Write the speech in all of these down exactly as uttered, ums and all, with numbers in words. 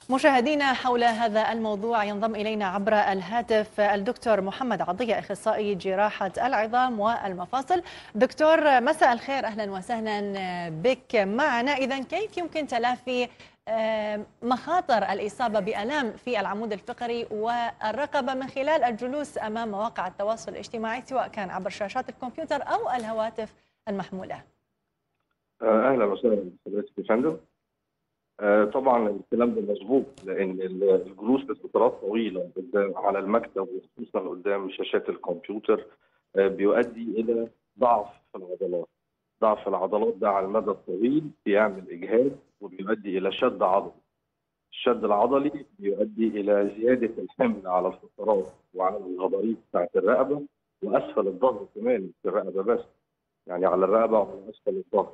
مشاهدينا، حول هذا الموضوع ينضم إلينا عبر الهاتف الدكتور محمد عطية، أخصائي جراحة العظام والمفاصل. دكتور، مساء الخير، أهلا وسهلا بك معنا. إذن كيف يمكن تلافي مخاطر الإصابة بآلام في العمود الفقري والرقبة من خلال الجلوس أمام مواقع التواصل الاجتماعي، سواء كان عبر شاشات الكمبيوتر أو الهواتف المحمولة؟ أهلا وسهلا بحضرتك يا فندم. آه طبعا الكلام ده مظبوط، لان الجلوس لفترات طويله قدام على المكتب وخصوصا قدام شاشات الكمبيوتر آه بيؤدي الى ضعف في العضلات. ضعف العضلات ده على المدى الطويل بيعمل اجهاد وبيؤدي الى شد عضلي. الشد العضلي بيؤدي الى زياده الحمل على الفقرات وعلى الغضاريف بتاعت الرقبه واسفل الظهر كمان، في الرقبه بس، يعني على الرقبه وعلى اسفل الظهر.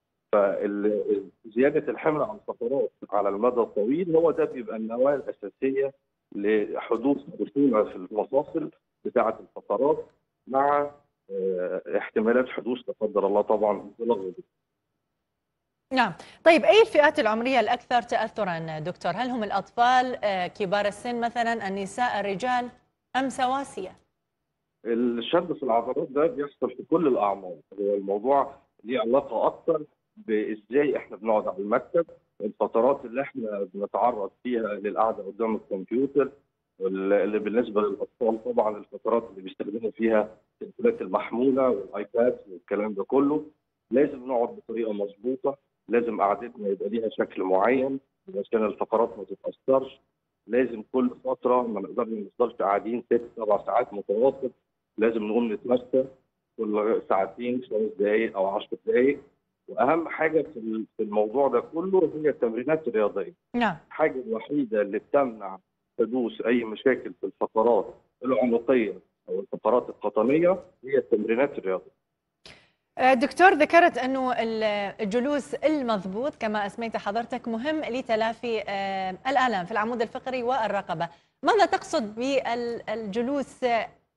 فزياده الحمل على الفقرات على المدى الطويل هو ده بيبقى النواه الاساسيه لحدوث خشونه في المفاصل بتاعه الفقرات، مع احتمالات حدوث لا قدر الله طبعا انزلاق غضروفي. نعم، طيب أي الفئات العمرية الأكثر تأثرا دكتور؟ هل هم الأطفال، كبار السن مثلا، النساء، الرجال، أم سواسية؟ الشد في العضلات ده بيحصل في كل الأعمار. هو الموضوع ليه علاقة أكثر بإزاي إحنا بنقعد على المكتب، الفترات اللي إحنا بنتعرض فيها للقعدة قدام الكمبيوتر، اللي بالنسبة للأطفال طبعا الفترات اللي بيستخدموا فيها التليفونات المحمولة والآيباد والكلام ده كله. لازم نقعد بطريقة مظبوطة، لازم قعدتنا يبقى ليها شكل معين عشان الفقرات ما تتأثرش. لازم كل فترة ما نقدرش ما نفضلش قاعدين ست سبع ساعات متواصل، لازم نقوم نتمشى كل ساعتين خمس دقائق أو عشر دقائق. وأهم حاجة في الموضوع ده كله هي التمرينات الرياضية. نعم. الحاجة الوحيدة اللي بتمنع حدوث أي مشاكل في الفقرات العنقية أو الفقرات القطنية هي التمرينات الرياضية. دكتور، ذكرت أنه الجلوس المضبوط كما أسميت حضرتك مهم لتلافي الآلام في العمود الفقري والرقبة. ماذا تقصد بالجلوس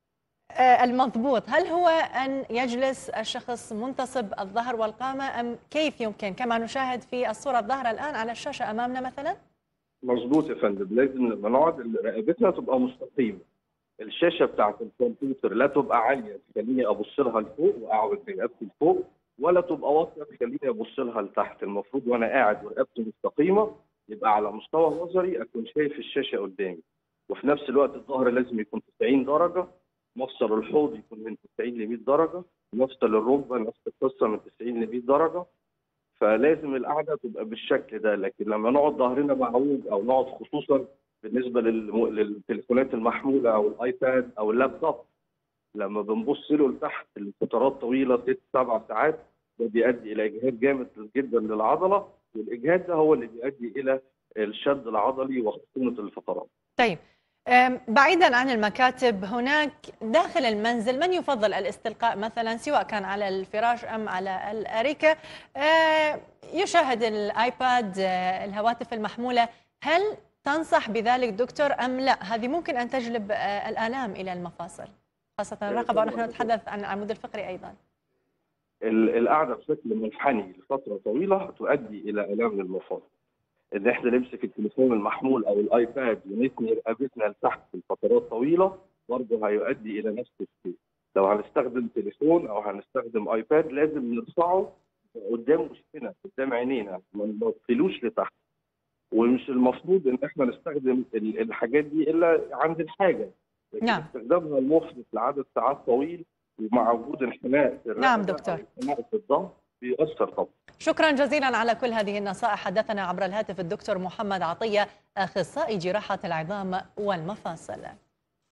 المضبوط؟ هل هو أن يجلس الشخص منتصب الظهر والقامة، أم كيف يمكن كما نشاهد في الصورة الظاهرة الآن على الشاشة أمامنا مثلا؟ مظبوط يا فندم، لازم لما نقعد رقبتنا تبقى مستقيمة. الشاشه بتاعت الكمبيوتر لا تبقى عاليه تخليني ابص لها لفوق واقعد رقبتي لفوق، ولا تبقى واطيه تخليني ابص لها لتحت. المفروض وانا قاعد ورقبتي مستقيمه يبقى على مستوى نظري اكون شايف الشاشه قدامي، وفي نفس الوقت الظهر لازم يكون تسعين درجه، مفصل الحوض يكون من تسعين ل مئة درجه، مفصل الركبه نفس القصه من تسعين ل مئة درجه. فلازم القعده تبقى بالشكل ده. لكن لما نقعد ظهرنا معوج او نقعد خصوصا بالنسبه للتليفونات المحموله او الايباد او اللابتوب، لما بنبص له لتحت لفترات طويله ست سبع ساعات، ده بيؤدي الى اجهاد جامد جدا للعضله، والاجهاد ده هو اللي بيؤدي الى الشد العضلي وخشونه الفقرات. طيب، بعيدا عن المكاتب، هناك داخل المنزل من يفضل الاستلقاء مثلا، سواء كان على الفراش أم على الأريكة، يشاهد الآيباد، الهواتف المحمولة. هل تنصح بذلك دكتور أم لا؟ هذه ممكن أن تجلب الآلام إلى المفاصل، خاصة الرقبة، ونحن نتحدث عن العمود الفقري أيضا. القعدة بشكل منحني لفترة طويلة تؤدي إلى آلام للمفاصل. ان احنا نمسك التليفون المحمول او الايباد ونثني رقبتنا لتحت لفترات طويله برضه هيؤدي الى نفس الشيء. لو هنستخدم تليفون او هنستخدم ايباد لازم نرفعه قدام وشنا قدام عينينا، ما نوصلوش لتحت. ومش المفروض ان احنا نستخدم الحاجات دي الا عند الحاجه، لكن نعم. استخدامها المفرط لعدد ساعات طويل ومع وجود انحناء في الرقبه نعم دكتور. او انحناء في الظهر بيأثر طبعا. شكرا جزيلا على كل هذه النصائح. حدثنا عبر الهاتف الدكتور محمد عطية، أخصائي جراحة العظام والمفاصل.